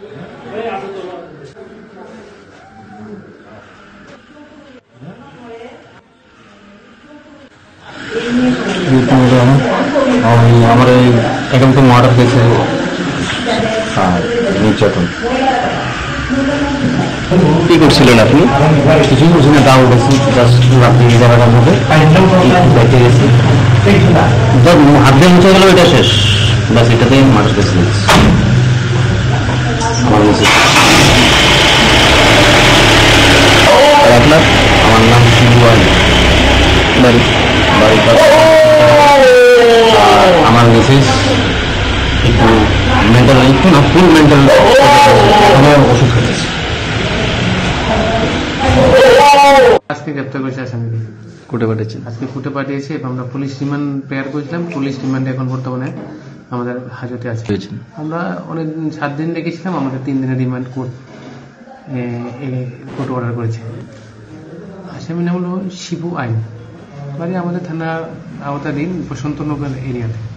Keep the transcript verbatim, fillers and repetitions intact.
আমার এখন তো মার্ডার কেসে নির্যাতন কি করছিলেন আপনি? কিছুই করছি না, তাও উঠেছি জাস্ট রাত্রি এগারোটার মধ্যে দেখে গেছি, হাত দিয়ে মুছে গেল, এটা শেষ, বাস এটাতেই মার্ডার কেস নিয়েছি। আমার নিচে আপনার? আমার নাম শিবু আলী, বাড়ি বাড়ির পাশে। আমার মিসেস একটু মেন্টাল, একটু না ফুল মেন্টাল ওষুধ খেতেছে। আজকে গ্রেপ্তার করেছে আসামিকে, কোর্টে পাঠিয়েছেন? আজকে কোর্টে পাঠিয়েছে এবং আমরা পুলিশ রিমান্ড প্রেয়ার করেছিলাম। পুলিশ রিমান্ডে এখন বর্তমানে আমাদের হাজতে আছে। আমরা অনেক সাত দিন রেখেছিলাম, আমাদের তিন দিনের রিমান্ড কোর্ট কোর্ট অর্ডার করেছে। আসামির নাম হলো শিবু আইন, বাড়ি আমাদের থানার আওতাধীন বসন্তনগর এরিয়াতে।